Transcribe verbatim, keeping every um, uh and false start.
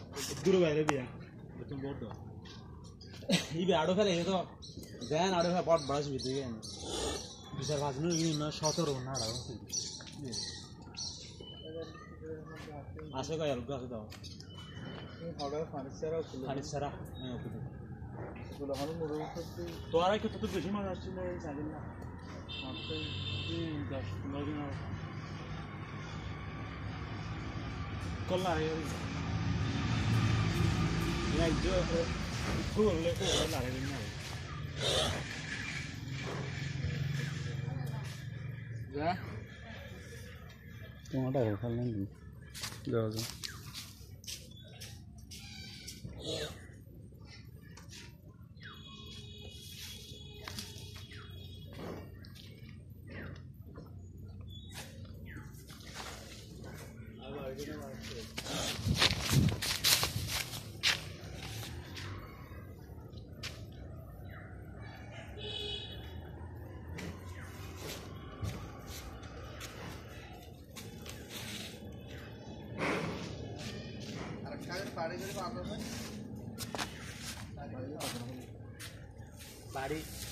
দূরে বাইরে বিয়া তুমি বড় এই বে আড়ো ফেলে তো দেন আড়ো ফেলে বড় বড় সুবিধা গেন বিচার ভাজনো এই না সতেরো না আড়ো আসে কয় আর গাছ দাও হবে ফার্নিচার আর ফার্নিচার হ্যাঁ ওকে গুলো হলো মুড়ো করতে তো আর কি তো বেশি মাছ আসছিল এই জানেন না মাত্র দশ পনেরো দিন আর কল্লা এই যে ফুল লে ফুল না রে না যা তোমারটা হল ফেললেন যাও যাও বাড়ি